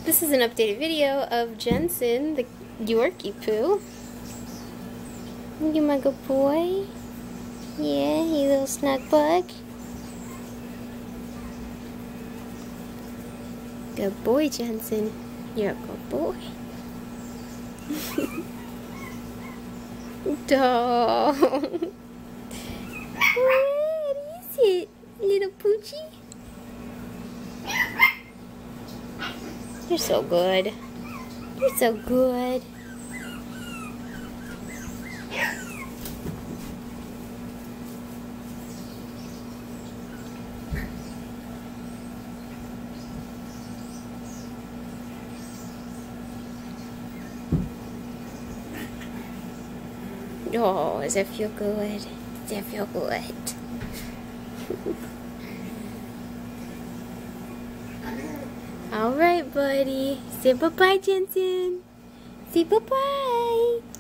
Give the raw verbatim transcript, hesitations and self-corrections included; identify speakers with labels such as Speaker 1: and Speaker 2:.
Speaker 1: This is an updated video of Jenson, the Yorkipoo. You my good boy? Yeah, you little snug bug. Good boy, Jenson. You're a good boy. Dog. What is it, little poochie? You're so good. You're so good. Oh, does that feel good? Does that feel good? All right, buddy. Say bye-bye, Jenson. Say bye-bye.